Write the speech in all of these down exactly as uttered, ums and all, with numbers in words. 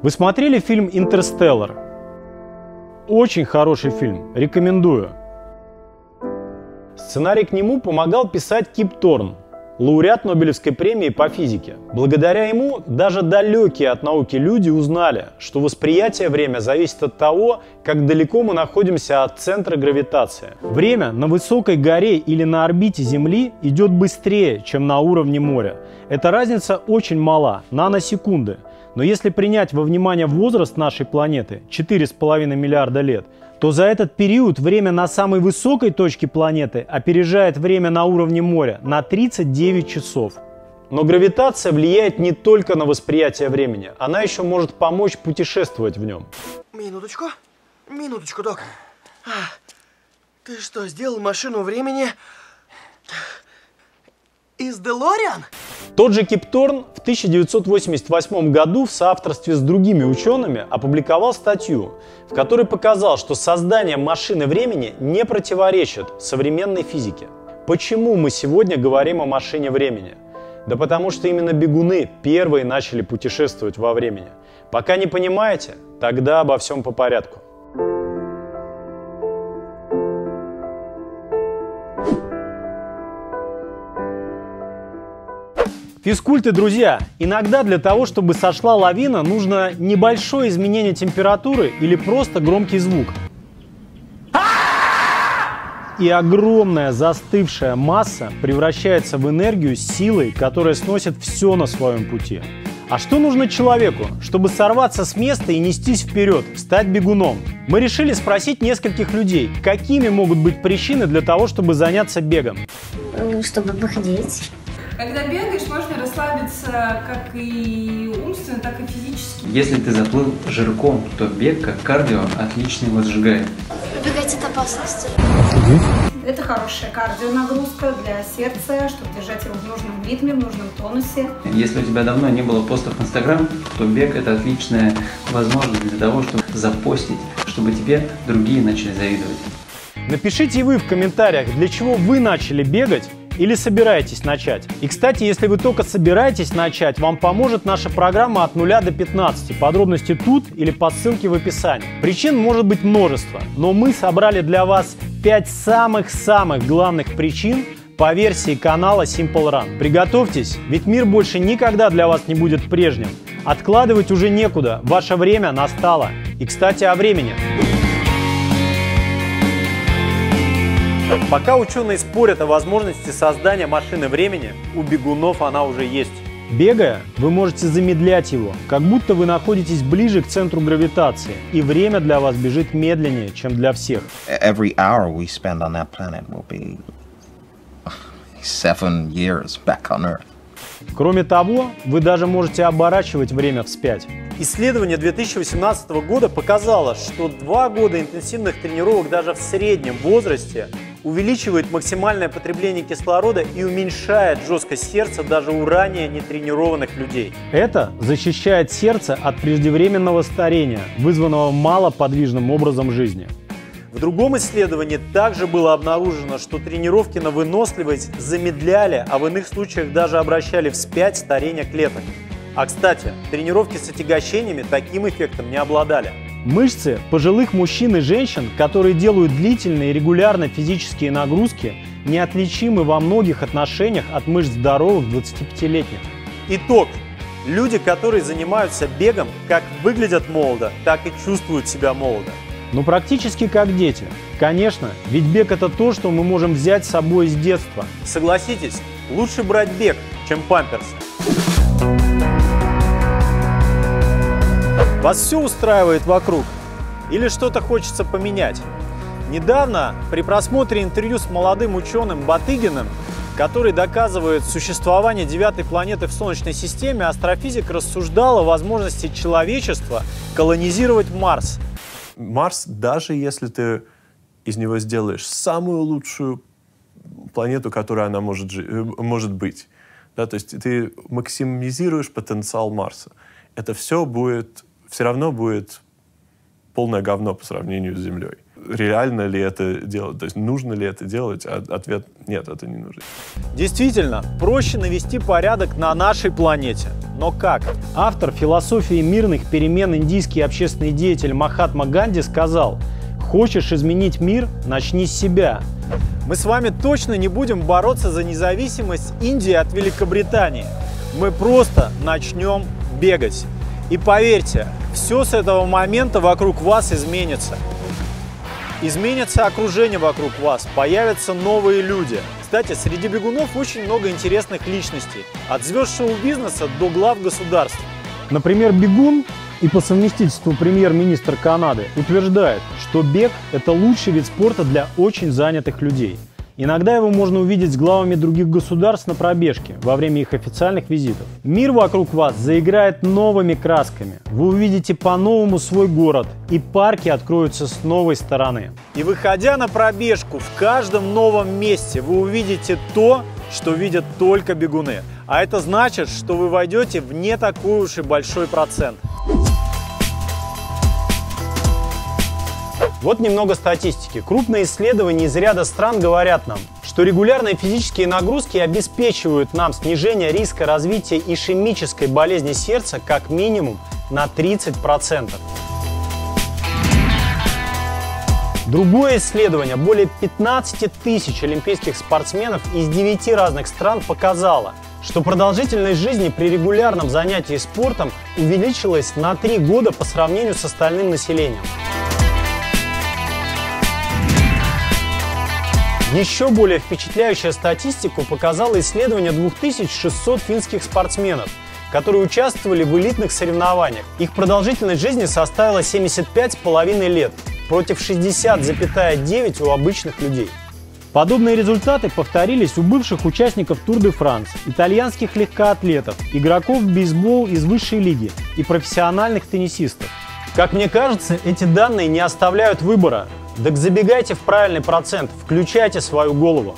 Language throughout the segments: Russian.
Вы смотрели фильм «Интерстеллар»? Очень хороший фильм, рекомендую. Сценарий к нему помогал писать Кип Торн, лауреат Нобелевской премии по физике. Благодаря ему даже далекие от науки люди узнали, что восприятие времени зависит от того, как далеко мы находимся от центра гравитации. Время на высокой горе или на орбите Земли идет быстрее, чем на уровне моря. Эта разница очень мала, наносекунды. Но если принять во внимание возраст нашей планеты – четыре с половиной миллиарда лет, то за этот период время на самой высокой точке планеты опережает время на уровне моря на тридцать девять часов. Но гравитация влияет не только на восприятие времени, она еще может помочь путешествовать в нем. Минуточку, минуточку, док. А, ты что, сделал машину времени из Делориан? Тот же Кип Торн в тысяча девятьсот восемьдесят восьмом году в соавторстве с другими учеными опубликовал статью, в которой показал, что создание машины времени не противоречит современной физике. Почему мы сегодня говорим о машине времени? Да потому что именно бегуны первые начали путешествовать во времени. Пока не понимаете? Тогда обо всем по порядку. Физкульты, друзья, иногда для того, чтобы сошла лавина, нужно небольшое изменение температуры или просто громкий звук. И огромная застывшая масса превращается в энергию с силой, которая сносит все на своем пути. А что нужно человеку, чтобы сорваться с места и нестись вперед, стать бегуном? Мы решили спросить нескольких людей, какими могут быть причины для того, чтобы заняться бегом. Чтобы похудеть. Когда бегаешь, можно расслабиться как и умственно, так и физически. Если ты заплыл жирком, то бег как кардио отлично его сжигает. Убегать от опасности. Это хорошая кардионагрузка для сердца, чтобы держать его в нужном ритме, в нужном тонусе. Если у тебя давно не было постов в Инстаграм, то бег – это отличная возможность для того, чтобы запостить, чтобы тебе другие начали завидовать. Напишите и вы в комментариях, для чего вы начали бегать или собираетесь начать. И, кстати, если вы только собираетесь начать, вам поможет наша программа от нуля до пятнадцати. Подробности тут или по ссылке в описании. Причин может быть множество, но мы собрали для вас пять самых-самых главных причин по версии канала Simple Run. Приготовьтесь, ведь мир больше никогда для вас не будет прежним. Откладывать уже некуда, ваше время настало. И, кстати, о времени. Пока ученые спорят о возможности создания машины времени, у бегунов она уже есть. Бегая, вы можете замедлять его, как будто вы находитесь ближе к центру гравитации, и время для вас бежит медленнее, чем для всех. Every hour we spend on that planet will be seven years back on Earth. Кроме того, вы даже можете оборачивать время вспять. Исследование две тысячи восемнадцатого года показало, что два года интенсивных тренировок даже в среднем возрасте увеличивает максимальное потребление кислорода и уменьшает жесткость сердца даже у ранее нетренированных людей. Это защищает сердце от преждевременного старения, вызванного малоподвижным образом жизни. В другом исследовании также было обнаружено, что тренировки на выносливость замедляли, а в иных случаях даже обращали вспять старение клеток. А кстати, тренировки с отягощениями таким эффектом не обладали. Мышцы пожилых мужчин и женщин, которые делают длительные и регулярно физические нагрузки, неотличимы во многих отношениях от мышц здоровых двадцатипятилетних. Итог. Люди, которые занимаются бегом, как выглядят молодо, так и чувствуют себя молодо. Ну, практически как дети. Конечно, ведь бег – это то, что мы можем взять с собой с детства. Согласитесь, лучше брать бег, чем памперсы. Вас все устраивает вокруг? Или что-то хочется поменять? Недавно при просмотре интервью с молодым ученым Батыгиным, который доказывает существование девятой планеты в Солнечной системе, астрофизик рассуждал о возможности человечества колонизировать Марс. Марс, даже если ты из него сделаешь самую лучшую планету, которая она может, может быть, да, то есть ты максимизируешь потенциал Марса, это все будет, все равно будет полное говно по сравнению с Землей. реально ли это делать, то есть нужно ли это делать, а ответ нет, это не нужно. Действительно, проще навести порядок на нашей планете. Но как? Автор философии мирных перемен, индийский общественный деятель Махатма Ганди сказал: «Хочешь изменить мир? Начни с себя». Мы с вами точно не будем бороться за независимость Индии от Великобритании. Мы просто начнем бегать. И поверьте, все с этого момента вокруг вас изменится. Изменится окружение вокруг вас, появятся новые люди. Кстати, среди бегунов очень много интересных личностей. От звезд шоу-бизнеса до глав государств. Например, бегун и по совместительству премьер-министр Канады утверждает, что бег – это лучший вид спорта для очень занятых людей. Иногда его можно увидеть с главами других государств на пробежке во время их официальных визитов. Мир вокруг вас заиграет новыми красками. Вы увидите по-новому свой город, и парки откроются с новой стороны. И выходя на пробежку, в каждом новом месте вы увидите то, что видят только бегуны. А это значит, что вы войдете в не такой уж и большой процент. Вот немного статистики. Крупные исследования из ряда стран говорят нам, что регулярные физические нагрузки обеспечивают нам снижение риска развития ишемической болезни сердца как минимум на тридцать процентов. Другое исследование более пятнадцати тысяч олимпийских спортсменов из девяти разных стран показало, что продолжительность жизни при регулярном занятии спортом увеличилась на три года по сравнению с остальным населением. Еще более впечатляющую статистику показало исследование двух тысяч шестисот финских спортсменов, которые участвовали в элитных соревнованиях. Их продолжительность жизни составила семьдесят пять с половиной лет, против шестидесяти целых девяти десятых у обычных людей. Подобные результаты повторились у бывших участников Тур де Франс, итальянских легкоатлетов, игроков в бейсбол из высшей лиги и профессиональных теннисистов. Как мне кажется, эти данные не оставляют выбора. Так забегайте в правильный процент, включайте свою голову.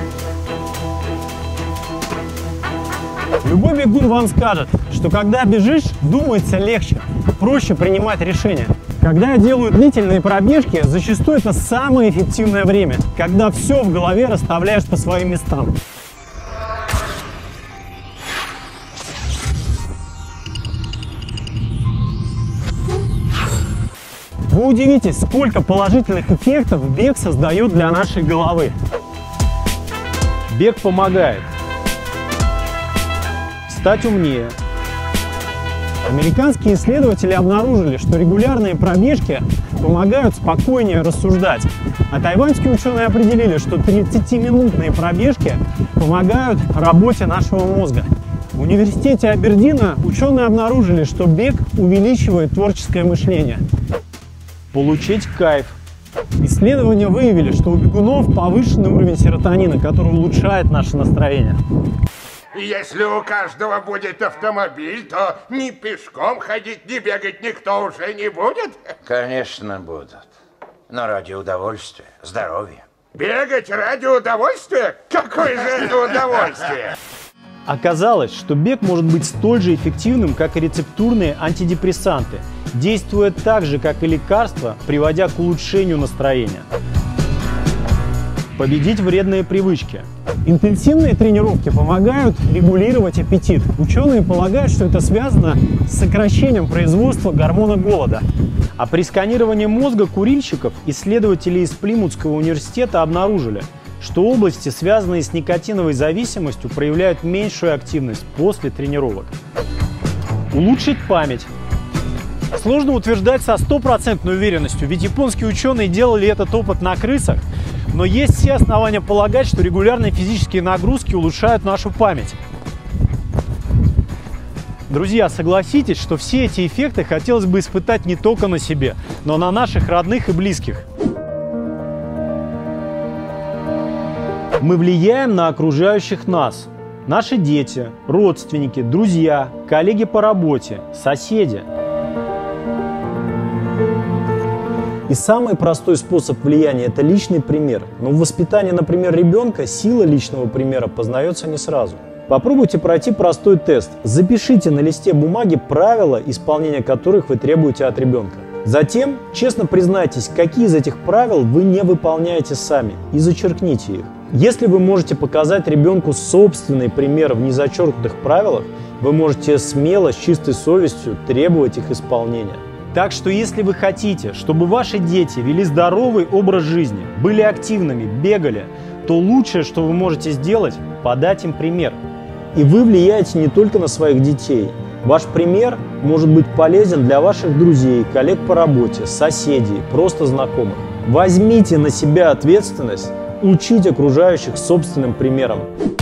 Любой бегун вам скажет, что когда бежишь, думается легче, проще принимать решения. Когда я делаю длительные пробежки, зачастую это самое эффективное время, когда все в голове расставляешь по своим местам. Вы удивитесь, сколько положительных эффектов бег создает для нашей головы. Бег помогает стать умнее. Американские исследователи обнаружили, что регулярные пробежки помогают спокойнее рассуждать. А тайваньские ученые определили, что тридцатиминутные пробежки помогают работе нашего мозга. В университете Абердина ученые обнаружили, что бег увеличивает творческое мышление. Получить кайф. Исследования выявили, что у бегунов повышенный уровень серотонина, который улучшает наше настроение. Если у каждого будет автомобиль, то ни пешком ходить, ни бегать никто уже не будет? Конечно, будут. Но ради удовольствия, здоровья. Бегать ради удовольствия? Какое же это удовольствие? Оказалось, что бег может быть столь же эффективным, как и рецептурные антидепрессанты, действуя так же, как и лекарства, приводя к улучшению настроения. Победить вредные привычки. Интенсивные тренировки помогают регулировать аппетит. Ученые полагают, что это связано с сокращением производства гормона голода. А при сканировании мозга курильщиков исследователи из Плимутского университета обнаружили, что области, связанные с никотиновой зависимостью, проявляют меньшую активность после тренировок. Улучшить память. Сложно утверждать со стопроцентной уверенностью, ведь японские ученые делали этот опыт на крысах, но есть все основания полагать, что регулярные физические нагрузки улучшают нашу память. Друзья, согласитесь, что все эти эффекты хотелось бы испытать не только на себе, но на наших родных и близких. Мы влияем на окружающих нас. Наши дети, родственники, друзья, коллеги по работе, соседи. И самый простой способ влияния – это личный пример. Но в воспитании, например, ребенка сила личного примера познается не сразу. Попробуйте пройти простой тест. Запишите на листе бумаги правила, исполнения которых вы требуете от ребенка. Затем честно признайтесь, какие из этих правил вы не выполняете сами, и зачеркните их. Если вы можете показать ребенку собственный пример в незачеркнутых правилах, вы можете смело, с чистой совестью требовать их исполнения. Так что если вы хотите, чтобы ваши дети вели здоровый образ жизни, были активными, бегали, то лучшее, что вы можете сделать, подать им пример. И вы влияете не только на своих детей. Ваш пример может быть полезен для ваших друзей, коллег по работе, соседей, просто знакомых. Возьмите на себя ответственность учить окружающих собственным примером.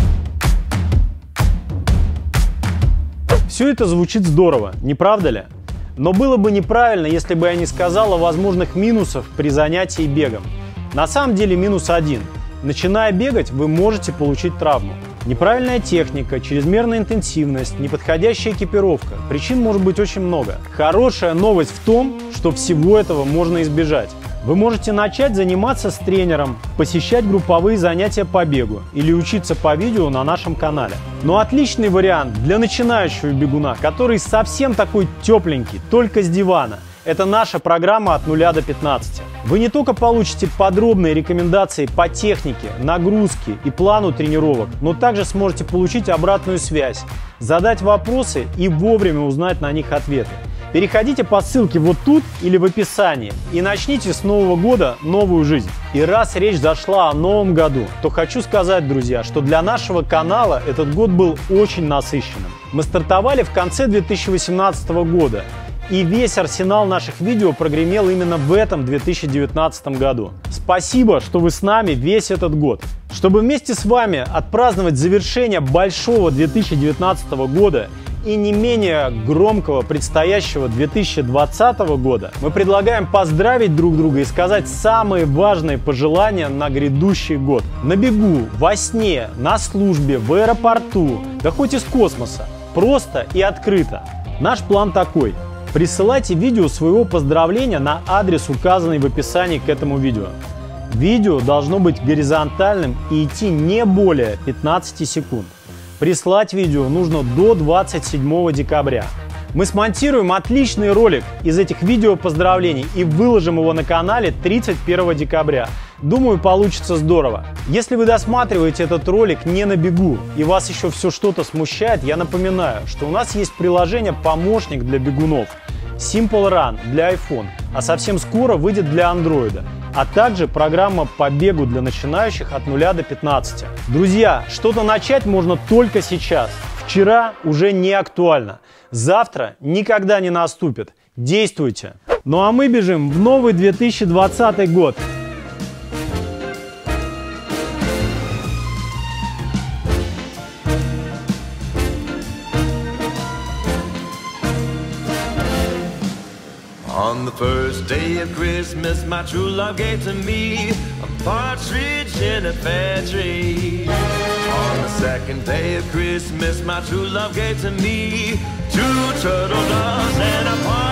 Все это звучит здорово, не правда ли? Но было бы неправильно, если бы я не сказал о возможных минусах при занятии бегом. На самом деле минус один. Начиная бегать, вы можете получить травму. Неправильная техника, чрезмерная интенсивность, неподходящая экипировка. Причин может быть очень много. Хорошая новость в том, что всего этого можно избежать. Вы можете начать заниматься с тренером, посещать групповые занятия по бегу или учиться по видео на нашем канале. Но отличный вариант для начинающего бегуна, который совсем такой тепленький, только с дивана. Это наша программа от нуля до пятнадцати. Вы не только получите подробные рекомендации по технике, нагрузке и плану тренировок, но также сможете получить обратную связь, задать вопросы и вовремя узнать на них ответы. Переходите по ссылке вот тут или в описании и начните с Нового года новую жизнь. И раз речь зашла о новом году, то хочу сказать, друзья, что для нашего канала этот год был очень насыщенным. Мы стартовали в конце две тысячи восемнадцатого года. И весь арсенал наших видео прогремел именно в этом две тысячи девятнадцатом году. Спасибо, что вы с нами весь этот год. Чтобы вместе с вами отпраздновать завершение большого две тысячи девятнадцатого года и не менее громкого предстоящего две тысячи двадцатого года, мы предлагаем поздравить друг друга и сказать самые важные пожелания на грядущий год. На бегу, во сне, на службе, в аэропорту, да хоть из космоса. Просто и открыто. Наш план такой. Присылайте видео своего поздравления на адрес, указанный в описании к этому видео. Видео должно быть горизонтальным и идти не более пятнадцати секунд. Прислать видео нужно до двадцать седьмого декабря. Мы смонтируем отличный ролик из этих видео поздравлений и выложим его на канале тридцать первого декабря. Думаю, получится здорово. Если вы досматриваете этот ролик не на бегу и вас еще все что-то смущает, я напоминаю, что у нас есть приложение «Помощник для бегунов» Simple Run для iPhone, а совсем скоро выйдет для Android, а также программа по бегу для начинающих от нуля до пятнадцати. Друзья, что-то начать можно только сейчас. Вчера уже не актуально. Завтра никогда не наступит. Действуйте. Ну а мы бежим в новый две тысячи двадцатый год. On the first day of Christmas, my true love gave to me a partridge in a pear tree. On the second day of Christmas, my true love gave to me two turtle doves and a partridge.